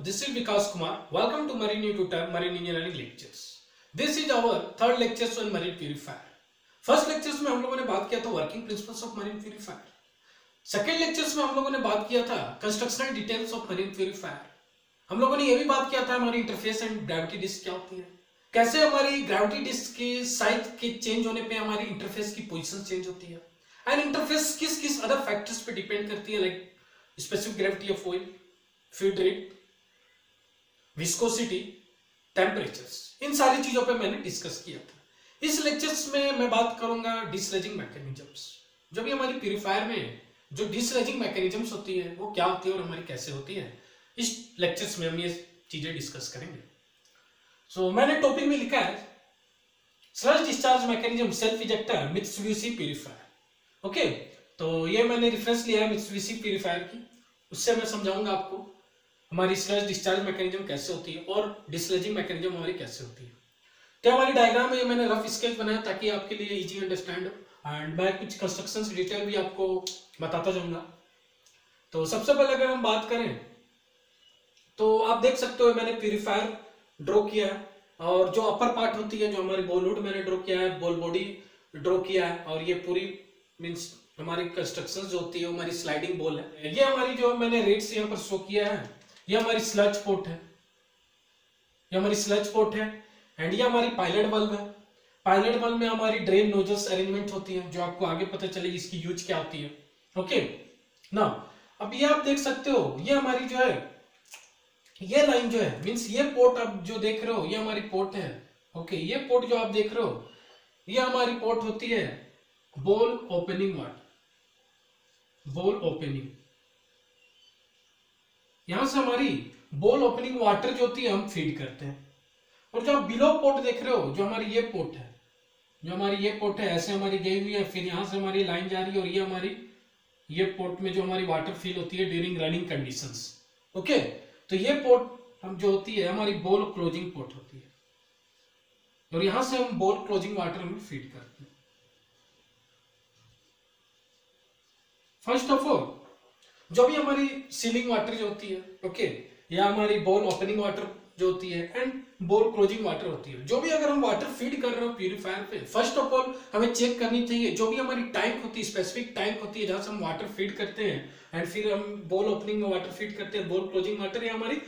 this is Vikas Kumar. Welcome to Marine Tutor Marine Engineering Lectures. This is our third lecture on marine purifier. First lectures में हम लोगों ने बात किया था working principles of marine purifier. Second lectures में हम लोगों ने बात किया था constructional details of marine purifier. हम लोगों ने यह भी बात किया था हमारी इंटरफेस एंड ग्रेविटी डिस्क क्या होती है, कैसे हमारी ग्रेविटी डिस्क के साइज के चेंज होने पे हमारी इंटरफेस की पोजीशन चेंज होती है, एंड इंटरफेस किस किस अदर फैक्टर्स पे डिपेंड करती है, like specific gravity of oil, feed rate, viscosity, temperatures. इन सारी चीजों पे मैंने डिस्कस किया था. इस लेक्चर्स में मैं बात करूंगा डिसलेजिंग मैकेनिज्म्स. जो भी हमारी प्यूरिफायर में जो डिसलेजिंग मैकेनिज्म्स होती है वो क्या होती है और हमारी कैसे होती है, इस लेक्चर्स में हम ये चीजें डिस्कस करेंगे. सो मैंने टॉपिक में लिखा है sludge discharge mechanism self ejector Mitsubishi purifier. Okay, तो ये मैंने रेफरेंस लिया है मित्सुबिशी प्यूरिफायर की. उससे मैं समझाऊंगा आपको हमारी स्लज डिस्चार्ज मैकेनिज्म कैसे होती है और डिसलेजिंग मैकेनिज्म हमारी कैसे होती है. तो हमारी डायग्राम में मैंने रफ स्केच बनाया ताकि आपके लिए इजी अंडरस्टैंड हो, एंड मैं कुछ कंस्ट्रक्शन डिटेल भी आपको बताता जाऊंगा. तो सबसे पहले अगर हम बात करें तो आप देख सकते हो मैंने प्यूरिफायर ड्रॉ किया है, और जो अपर पार्ट होती है जो हमारी बॉल हुड मैंने ड्रॉ किया है, बॉल बॉडी ड्रॉ किया है, और ये पूरी मीन्स हमारी कंस्ट्रक्शन जो होती है हमारी स्लाइडिंग बॉल है. ये हमारी जो मैंने रेट्स यहाँ पर शो किया है, ये हमारी स्लज पोर्ट है, ये हमारी स्लज पोर्ट है, एंड ये हमारी पायलट बल्ब है. पायलट बल्ब में हमारी ड्रेन नोजल्स अरेंजमेंट होती है जो आपको आगे पता चलेगी इसकी यूज क्या होती है. ओके ना, अब ये आप देख सकते हो ये हमारी जो है ये लाइन जो है मींस ये पोर्ट आप जो देख रहे हो ये हमारी पोर्ट है. ओके, ये पोर्ट जो आप देख रहे हो ये हमारी पोर्ट होती है ball opening water, ball opening. यहां से हमारी बॉल ओपनिंग वाटर जो होती है हम फीड करते हैं. और जो आप बिलो पोर्ट देख रहे हो जो हमारी ये पोर्ट है, जो हमारी ये पोर्ट है ऐसे हमारी गई हुई है, फिर यहां से हमारी लाइन जा रही है, और ये हमारी ये पोर्ट में जो हमारी वाटर फील होती है ड्यूरिंग रनिंग कंडीशंस. ओके, तो ये पोर्ट हम जो होती है हमारी बॉल क्लोजिंग पोर्ट होती है, और यहां से हम बॉल क्लोजिंग वाटर में फीड करते हैं. फर्स्ट ऑफ ऑल जो भी हमारी सीलिंग वाटर जो होती है, ओके, या हमारी बॉल ओपनिंग वाटर जो होती है एंड बॉल क्लोजिंग वाटर होती है, जो भी अगर हम वाटर फीड कर रहे हो प्यूरिफायर पे, फर्स्ट ऑफ ऑल हमें चेक करनी चाहिए जो भी हमारी टैंक होती है, स्पेसिफिक टैंक होती है जहां से हम वाटर फीड करते हैं, एंड फिर हम बॉल ओपनिंग में वाटर फीड करते हैं, बॉल क्लोजिंग वाटर, या हमारी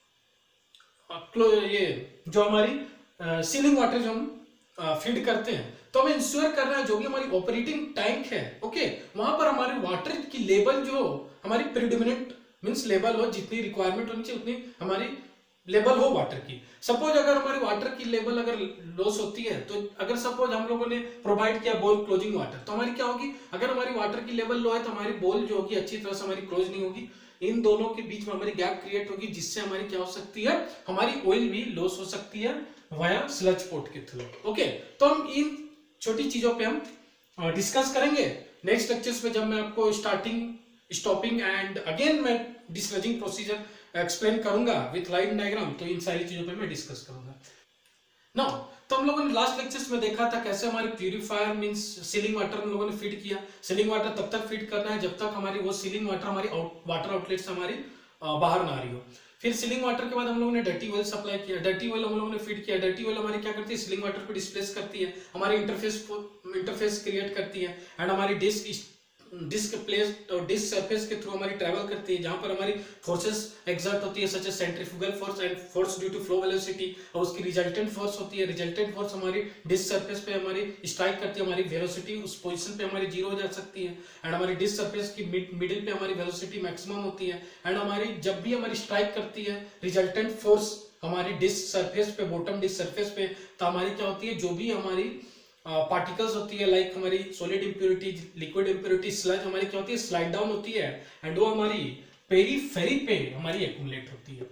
ये जो हमारी सीलिंग वाटर जो हम फीड करते हैं. तो हमें इंश्योर करना है जो भी हमारी ऑपरेटिंग टैंक है, ओके, वहां पर हमारे वाटर की लेवल जो हमारी प्रीडोमिनेंट मींस लेवल हो, जितनी रिक्वायरमेंट होनी चाहिए उतनी हमारी लेवल हो वाटर की. सपोज अगर हमारी वाटर की लेवल अगर लॉस होती है, तो अगर सपोज हम लोगों ने प्रोवाइड किया बॉल क्लोजिंग वाटर, तो हमारी क्या होगी, अगर हमारी वाटर की लेवल लो है तो हमारी बॉल जो होगी अच्छी तरह से हमारी क्लोज नहीं होगी, इन दोनों के बीच में हमारी गैप क्रिएट होगी, जिससे हमारी क्या हो सकती है, हमारी ऑयल भी लॉस हो सकती है वाया स्लज पोर्ट के थ्रू. ओके, तो हम इन छोटी चीजों पे हम डिस्कस करेंगे नेक्स्ट लेक्चर्स में, जब मैं आपको स्टार्टिंग, स्टॉपिंग एंड अगेन मैं डिसलेजिंग प्रोसीजर एक्सप्लेन करूंगा विथ लाइन डायग्राम. तो इन सारी चीजों पे मैं डिस्कस करूंगा. नाउ तो हम लोगों ने लास्ट लेक्चर्स में देखा था कैसे हमारी प्यूरिफायर मींस सीलिंग वाटर हम लोगों ने फीड किया. सीलिंग वाटर तब तक फीड करना है जब तक हमारी वो सीलिंग वाटर हमारी वाटर आउटलेट से हमारी बाहर ना आ रही हो. फिर सीलिंग वाटर के बाद हम लोगों ने डर्टी ऑयल सप्लाई किया, डर्टी ऑयल हम लोगों ने फीड किया. डर्टी ऑयल हमारी क्या करती है, सीलिंग वाटर को डिस्प्लेस करती है, हमारी इंटरफेस क्रिएट करती है, एंड हमारी डिस्क प्लेट और डिस्क सरफेस के थ्रू हमारी ट्रैवल करती है, जहां पर हमारी फोर्सेस एक्सर्ट होती है such as centrifugal force and force due to flow velocity, और उसकी रिजल्टेंट फोर्स होती है. रिजल्टेंट फोर्स हमारी डिस्क सरफेस पे हमारी स्ट्राइक करती है, हमारी वेलोसिटी उस पोजीशन पे हमारी जीरो हो जा सकती है, एंड हमारी डिस्क सरफेस की मिडिल पे हमारी वेलोसिटी मैक्सिमम होती है, एंड हमारी जब भी हमारी स्ट्राइक करती है रिजल्टेंट फोर्स हमारी डिस्क सरफेस पे, बॉटम डिस्क सरफेस पे, तो हमारी क्या होती है, जो भी हमारी पार्टिकल्स होती है लाइक हमारी solid impurity, liquid impurity, sludge, हमारी क्या होती है, स्लाइड डाउन होती है, एंड वो हमारी पेरीफेरी पे हमारी एक्यूमुलेट होती है.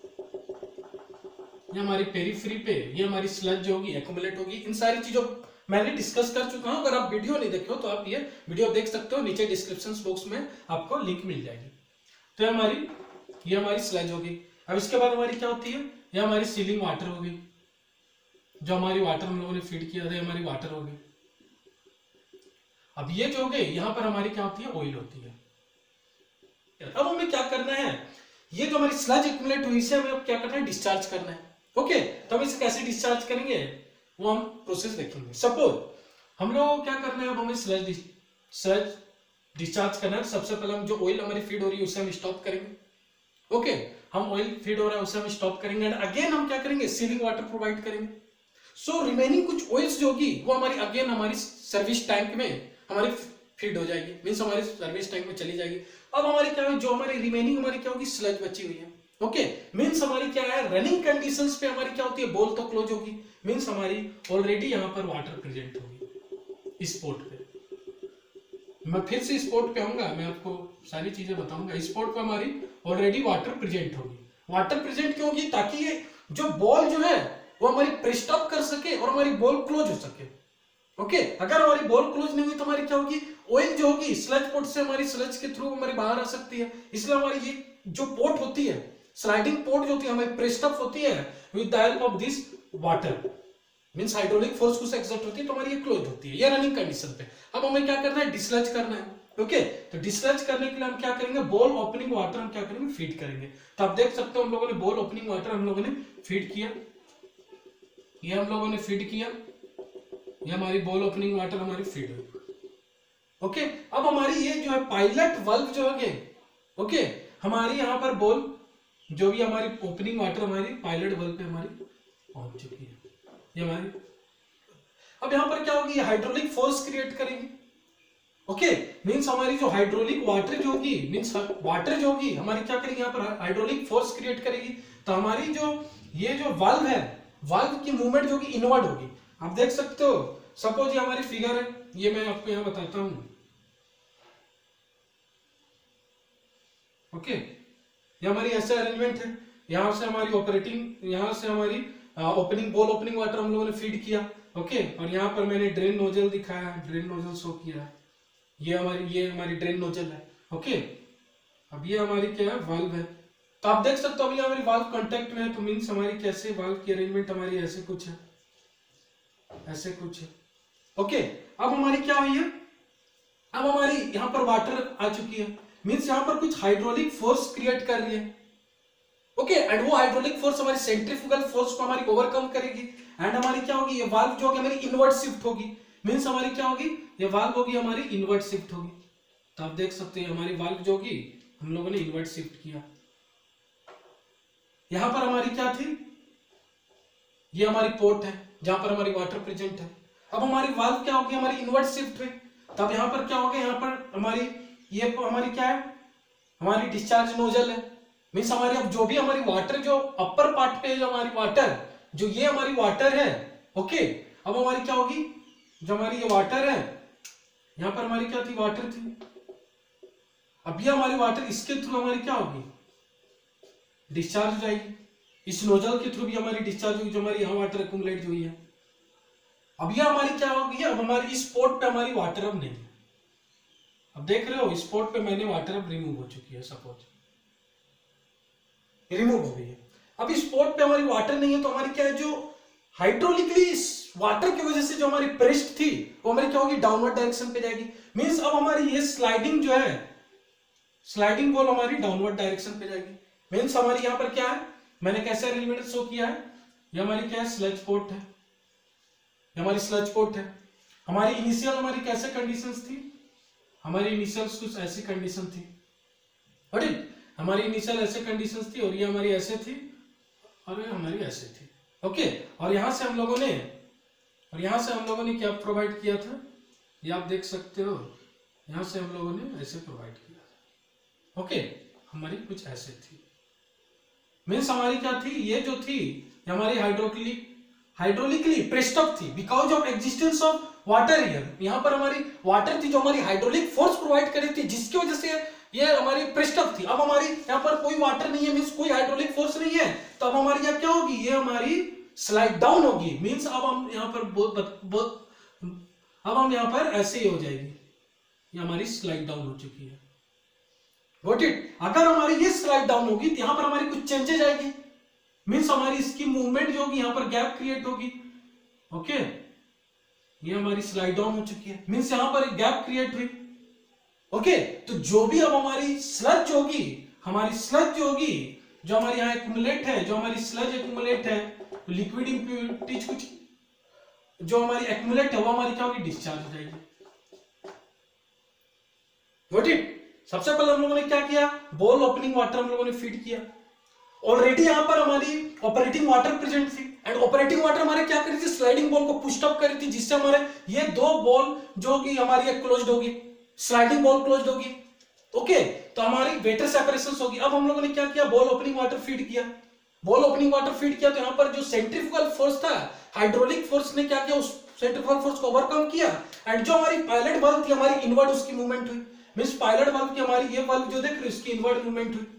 ये हमारी पेरीफेरी पे ये हमारी स्लज जो होगी एक्यूमुलेट होगी. इन सारी चीजों मैंने डिस्कस कर चुका हूं. अगर आप वीडियो नहीं देखे हो तो आप ये वीडियो देख सकते हो, नीचे डिस्क्रिप्शन बॉक्स में आपको लिंक मिल जाएगी. तो ये हमारी स्लज होगी. अब इसके बाद हमारी क्या होती है, ये हमारी सीलिंग वाटर होगी, जो हमारी वाटर हम लोगों ने फीड किया था, हमारी वाटर होगी. अब ये जो हो गए, यहां पर हमारी क्या होती है, ऑयल होती है. अब हमें क्या करना है, ये जो हमारी स्लज एक्यूमुलेट हुई इसे हमें अब क्या करना है, डिस्चार्ज करना है। ओके, तो हम इसे कैसे डिस्चार्ज करेंगे वो हम प्रोसेस देखेंगे। सपोज हम लोग क्या करना है, अब हमें स्लज डिस्चार्ज करना है। सबसे पहले हम जो ऑयल हमारी फीड हो रही है उसे हम स्टॉप करेंगे। ओके, हम ऑयल फीड हो रहा है उसे हम स्टॉप करेंगे एंड अगेन हम क्या करेंगे, सीलिंग वाटर प्रोवाइड करेंगे। सो रिमेनिंग कुछ ऑयल्स जो होगी वो हमारी अगेन हमारी सर्विस टैंक में हमारी फीड हो जाएगी, मीन्स हमारे सर्विस टैंक में चली जाएगी। अब हमारी क्या है, जो हमारी रिमेनिंग हमारी क्या होगी, स्लज बची हुई है। ओके, मीन्स हमारी क्या है, रनिंग कंडीशंस पे हमारी क्या होती है, बोल तो क्लोज होगी, मीन्स हमारी ऑलरेडी यहाँ पर वाटर प्रेजेंट होगी इस पोर्ट पे। मैं फिर से इस पोर्ट पे आऊंगा, मैं आपको सारी चीजें बताऊंगा। इस पोर्ट पे हमारी ऑलरेडी वाटर प्रेजेंट होगी। वाटर प्रेजेंट क्यों होगी, ताकि ये जो बॉल जो है वो हमारी प्रेस्ड अप कर सके और हमारी बॉल क्लोज हो सके। ओके, अगर हमारी बॉल क्लोज नहीं हुई तो हमारी क्या होगी, ऑयल जो होगी स्लज पोर्ट से हमारी स्लज के थ्रू हमारी बाहर आ सकती है। इसलिए हमारी ये जो पोर्ट होती है, स्लाइडिंग पोर्ट जो होती है, हमारी प्रेस्ड अप होती है with the help of this water, means hydraulic force कुछ एक्सर्ट होती है तो हमारी ये क्लोज होती है, ये रनिंग कंडीशन पे। अब हमें क्या करना है, डिस्लज करना है। ओके, तो डिस्लज करने के लिए हम क्या करेंगे, बॉल ओपनिंग वाटर हम क्या करेंगे, फीड करेंगे। तो आप देख सकते हो हम लोगों ने बॉल ओपनिंग वाटर हम लोगों ने फीड किया, ये हम लोगों ने फीड किया, ये हमारी बॉल ओपनिंग वाटर हमारी फीड हुई। ओके, अब हमारी ये जो है पायलट वाल्व जो है, ओके, हमारी यहाँ पर बॉल जो भी हमारी ओपनिंग वाटर हमारी पायलट वाल्व पे हमारी पहुंच चुकी है, ये हमारी। अब यहाँ पर क्या होगी, हाइड्रोलिक फोर्स क्रिएट करेगी। ओके, मींस हमारी जो हाइड्रोलिक वाटर जो होगी, मींस वाटर जो होगी हमारी क्या करेगी, यहाँ पर हाइड्रोलिक फोर्स क्रिएट करेगी। तो हमारी जो ये जो वाल्व है, वाल्व की मूवमेंट जो होगी इनवर्ड होगी। आप देख सकते हो, सपोज ये हमारी फिगर है, ये मैं आपको यहाँ बताता हूं। ओके, ये हमारी ऐसे अरेंजमेंट है, यहां से हमारी ऑपरेटिंग, यहां से हमारी ओपनिंग बॉल ओपनिंग वाटर हम लोगों ने फीड किया। ओके, और यहाँ पर मैंने ड्रेन नोजल दिखाया है, ड्रेन नोजल शो किया है, ये हमारी ड्रेन नोजल है। ओके, अब ये हमारी क्या है, वाल्व है। तो आप देख सकते हो अभी हमारी वाल्व कांटेक्ट में है, तो मींस हमारी कैसे वाल्व की अरेंजमेंट हमारी ऐसे कुछ है, ऐसे कुछ है। ओके, अब हमारी क्या हुई है, अब हमारी यहाँ पर वाटर आ चुकी है, मींस यहाँ पर कुछ हाइड्रोलिक फोर्स क्रिएट कर रही है। ओके, एंड वो हाइड्रोलिक फोर्स हमारी सेंट्रीफ्यूगल फोर्स को हमारी ओवरकम करेगी एंड हमारी क्या होगी, ये वाल्व जो होगी हमारी इनवर्ट शिफ्ट होगी, मींस हमारी क्या होगी, ये वाल्व होगी हमारी इनवर्ट शिफ्ट होगी। तो आप देख सकते हैं हमारी वाल्व जो होगी हम लोगों ने इनवर्ट शिफ्ट किया। यहां पर हमारी क्या थी, ये हमारी पोर्ट है जहां पर हमारी वाटर प्रेजेंट है। अब हमारी वाल्व क्या होगी, हमारी इनवर्ट शिफ्ट हुई। तब यहां पर क्या होगा, यहाँ पर हमारी ये हमारी क्या है, हमारी डिस्चार्ज नोजल है, मीन्स हमारी अब जो भी हमारी वाटर जो अपर पार्ट पे जो हमारी वाटर जो ये हमारी वाटर है। ओके, अब हमारी क्या होगी, जो हमारी ये वाटर है, यहां पर हमारी क्या थी, वाटर थी। अब ये हमारी वाटर इसके थ्रू हमारी क्या होगी, डिस्चार्ज हो जाएगी। इस नोजल के थ्रू भी हमारी डिस्चार्ज होगी, जो हमारी यहाँ वाटर एक्यूमुलेट हुई है। अब ये हमारी क्या होगी, अब हमारी इस पोर्ट पे हमारी वाटर अब नहीं है। अब देख रहे हो इस पोर्ट पे मैंने वाटर अब रिमूव हो चुकी है, सपोज रिमूव हो गई है। अब इस पोर्ट पे हमारी वाटर नहीं है, तो हमारी क्या है, जो हाइड्रोलिकली इस वाटर की वजह से जो हमारी प्रेस्ड थी वो हमारी क्या होगी, डाउनवर्ड डायरेक्शन पे जाएगी। मींस अब हमारी ये स्लाइडिंग जो है, स्लाइडिंग बॉल हमारी डाउनवर्ड डायरेक्शन पे जाएगी। मींस हमारी यहाँ पर क्या है, मैंने कैसे अरेंजमेंट शो किया है, ये हमारी क्या है, स्लज पोर्ट है, ये हमारी स्लज पोर्ट है। हमारी इनिशियल हमारी कैसे कंडीशंस थी, हमारी इनिशियल कुछ ऐसी कंडीशन थी, हमारी इनिशियल ऐसे कंडीशंस थी और ये हमारी ऐसे थी और ये हमारी ऐसे थी। ओके, और यहां से हम लोगों ने क्या प्रोवाइड किया था, ये आप देख सकते हो, यहां से हम लोगों ने ऐसे प्रोवाइड किया था। ओके, हमारी कुछ ऐसे थी, मीन्स हमारी क्या थी, ये जो थी हमारी हाइड्रोलिकली प्रेस्ड अप थी because of existence of water here. यहाँ पर हमारी वाटर थी जो हमारी हाइड्रोलिक फोर्स प्रोवाइड कर रही थी, जिसकी वजह से ये हमारी प्रेस्ड अप थी। अब हमारी यहाँ पर कोई वाटर नहीं है, मीन्स कोई हाइड्रोलिक फोर्स नहीं है, तो अब हमारी यहाँ क्या होगी, ये हमारी स्लाइड डाउन होगी। मीन्स अब हम यहाँ पर ऐसे ही हो जाएगी, ये हमारी स्लाइड डाउन हो चुकी है। Got it. अगर हमारी ये स्लाइड डाउन होगी तो यहाँ पर हमारी कुछ चेंजेस आएगी, मीन्स हमारी इसकी मूवमेंट जो होगी यहाँ पर गैप क्रिएट होगी। ओके, ये हमारी स्लाइड डाउन हो चुकी है, मीन्स यहाँ पर एक गैप क्रिएट हुई। ओके, तो जो भी अब हमारी स्लज होगी हमारी स्लज जो होगी, जो हमारे यहाँ एक्यूमुलेट है, जो हमारी स्लज एक्यूमुलेट है, लिक्विड इम्प्योरिटीज कुछ जो हमारी एक्यूमुलेट है वो हमारी क्या होगी, डिस्चार्ज हो जाएगी। Got it. सबसे पहले हम लोगों ने क्या किया, बॉल ओपनिंग वाटर हम लोगों ने फीड किया। ऑलरेडी यहां पर हमारी ऑपरेटिंग वाटर प्रेजेंट थी एंड ऑपरेटिंग वाटर हमारे क्या कर रही थी, स्लाइडिंग बॉल को पुश अप कर रही थी, जिससे हमारे ये दो बॉल जो कि हमारी क्लोज्ड होगी, स्लाइडिंग बॉल क्लोज्ड होगी। ओके, तो हमारी वेटर सेपरेशन होगी। अब हम लोगों ने क्या किया, बॉल ओपनिंग वाटर फीड किया। बॉल ओपनिंग वाटर फीड किया तो यहाँ पर जो सेंट्रीफ्यूगल फोर्स था, हाइड्रोलिक फोर्स ने क्या किया, उस सेंट्रीफ्यूगल फोर्स को ओवरकम किया एंड जो हमारी पायलट बल्ब थी हमारी इनवर्ड उसकी मूवमेंट हुई। मींस पायलट बल्ब की हमारी ये बल्ब जो देख रहे हो इसकी इनवर्ड मूवमेंट हुई।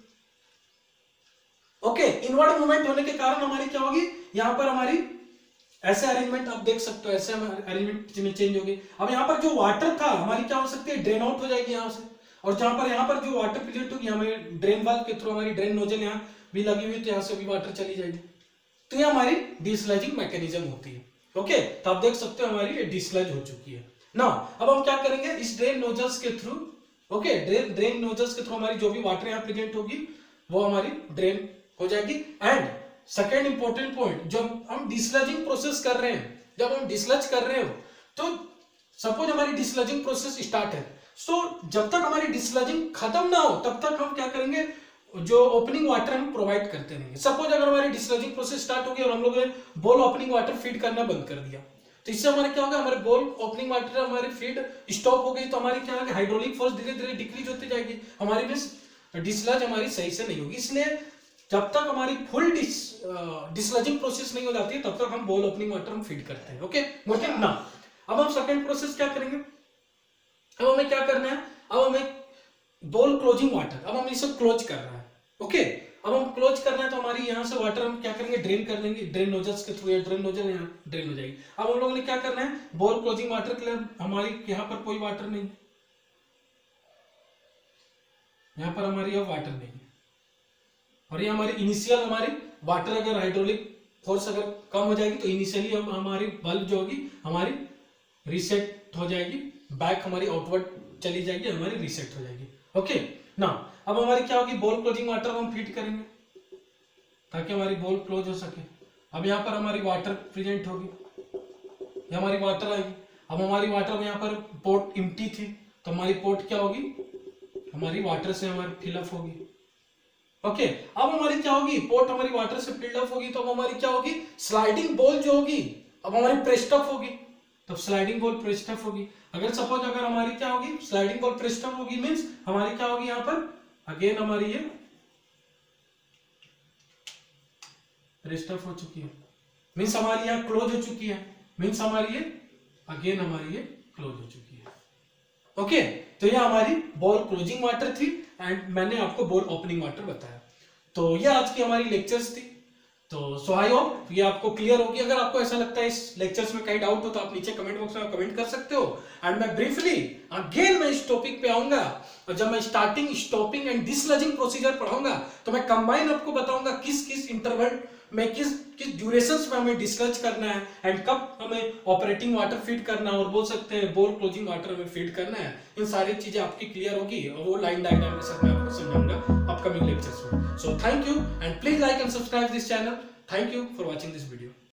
ओके, इनवर्ड मूवमेंट होने के कारण हमारी क्या होगी, यहां पर हमारी ऐसे अरेंजमेंट आप देख सकते हो, ऐसे अरेंजमेंट में चेंज होगी। अब यहाँ पर जो वाटर था हमारी क्या हो सकती है, ड्रेन आउट हो जाएगी यहाँ से, और जहां पर यहाँ पर जो वाटर प्रेजेंट होगी हमें ड्रेन वाल्व के थ्रू हमारी ड्रेन नोजल यहाँ भी लगी हुई, तो यहाँ से भी वाटर चली जाएगी। तो ये हमारी डिस्लजिंग मैकेनिज्म होती है। ओके, तो आप देख सकते हो हमारी डिस्लज हो चुकी है ना। अब हम क्या करेंगे, इस ड्रेन नोजल्स के थ्रू, ओके, ड्रेन नोजल्स के थ्रू हमारी जो भी वाटर यहाँ प्रेजेंट होगी वो हमारी ड्रेन हो जाएगी। एंड सेकेंड इंपॉर्टेंट पॉइंट, जब हम डिस्लजिंग प्रोसेस कर रहे हैं, जब हम डिस्लज कर रहे हो तो सपोज हमारी डिस्लजिंग प्रोसेस स्टार्ट है, सो जब तक हमारी डिस्लजिंग खत्म ना हो तब तक हम क्या करेंगे, जो ओपनिंग वाटर हम प्रोवाइड करते रहेंगे। सपोज अगर हमारी डिस्लजिंग प्रोसेस स्टार्ट हो गई और हम लोगों ने बॉल ओपनिंग वाटर फीड करना बंद कर दिया, तो इससे हमारे क्या होगा, हमारे बॉल ओपनिंग वाटर हमारी फीड स्टॉप हो गई, तो हमारी क्या होगा, हाइड्रोलिक फोर्स धीरे धीरे डिक्रीज होती जाएगी, हमारी डिस्लज हमारी सही से नहीं होगी। इसलिए जब तक हमारी फुल डिस्लजिंग प्रोसेस नहीं हो जाती है तब तक हम बॉल ओपनिंग वाटर हम फीड करते हैं। ओके, मतलब ना। अब हम सेकेंड प्रोसेस क्या करेंगे, अब हमें क्या करना है, अब हमें बॉल क्लोजिंग वाटर, अब हम इसे क्लोज कर रहे हैं। ओके, अब हम क्लोज करना है तो हमारी यहाँ से वाटर हम क्या करेंगे, ड्रेन कर देंगे, ड्रेन नोजल्स के थ्रू, ड्रेन नोजल यहाँ ड्रेन हो जाएगी। अब हम लोगों ने क्या करना है, बॉल क्लोजिंग वाटर के लिए हमारी यहाँ पर कोई वाटर नहीं, यहाँ पर हमारी अब वाटर नहीं है, और ये हमारी इनिशियल हमारी वाटर अगर हाइड्रोलिक फोर्स अगर कम हो जाएगी तो इनिशियली हम हमारी बल्ब जो होगी हमारी रीसेट हो जाएगी, बैक हमारी आउटवर्ड चली जाएगी, हमारी रीसेट हो जाएगी। ओके ना, अब हमारी क्या होगी, बॉल क्लोजिंग वाटर हम फीड करेंगे ताकि हमारी बॉल क्लोज हो सके। अब यहाँ पर हमारी वाटर प्रेजेंट होगी, ये हमारी वाटर आएगी। अब हमारी वाटर यहाँ पर पोर्ट एम्प्टी थी तो हमारी पोर्ट क्या होगी, हमारी वाटर से हमारी फिलअप होगी। ओके, अब हमारी क्या होगी, पोर्ट हमारी वाटर से फिल्ड अप होगी, तो अब हमारी क्या होगी, स्लाइडिंग बॉल जो होगी अब हमारी प्रेस्ड अप होगी, तब स्लाइडिंग बॉल प्रेस्ड अप होगी। अगर सपोज अगर हमारी क्या होगी, स्लाइडिंग बॉल प्रेस्ड अप होगी, मींस हमारी क्या होगी, यहाँ पर अगेन हमारी ये प्रेस्ड अप हो चुकी है, मींस हमारी यहाँ क्लोज हो चुकी है, मींस हमारी ये अगेन हमारी ये क्लोज हो चुकी है। ओके, तो ये हमारी बॉल क्लोजिंग वाटर थी एंड मैंने आपको बॉल ओपनिंग वाटर बताया। तो ये आज की हमारी लेक्चर्स थी। तो सो आई होप ये आपको क्लियर होगी। अगर आपको ऐसा लगता है इस लेक्चर्स में कहीं डाउट हो तो आप नीचे कमेंट बॉक्स में कमेंट कर सकते हो। एंड मैं ब्रीफली अगेन मैं इस टॉपिक पे आऊंगा, और जब मैं starting, stopping and desludging procedure पढ़ाऊंगा तो मैं कंबाइन आपको बताऊंगा किस किस इंटरवल में किस किस ड्यूरेशंस में हमें डिस्लज करना है एंड कब हमें ऑपरेटिंग वाटर फीड करना है, और बोल सकते हैं बॉल क्लोजिंग वाटर हमें फीड करना है। इन सारी चीजें आपकी क्लियर होगी और वो लाइन डायग्राम के साथ मैं आपको समझाऊंगा अपकमिंग लेक्चर्स में। So thank you and please like and subscribe this channel. Thank you for watching this video.